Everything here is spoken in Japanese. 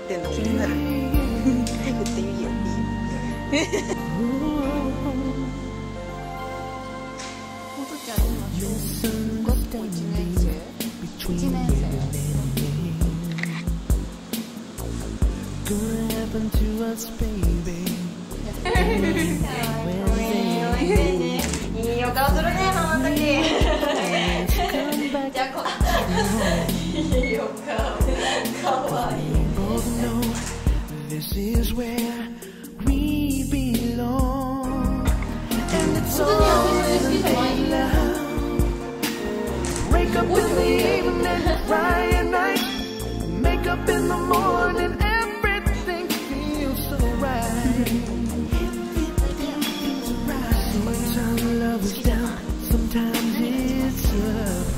ってんの気になる。手振っていいよ、いいよ。おとちゃん今小学校1年生？1年生。いいお顔するね、ママの時。じゃあいいお顔、かわいい。This is where we belong, and it's all in love. Wake up in the evening, cry at night, make up in the morning, everything feels so right. Sometimes love is down, sometimes it's up.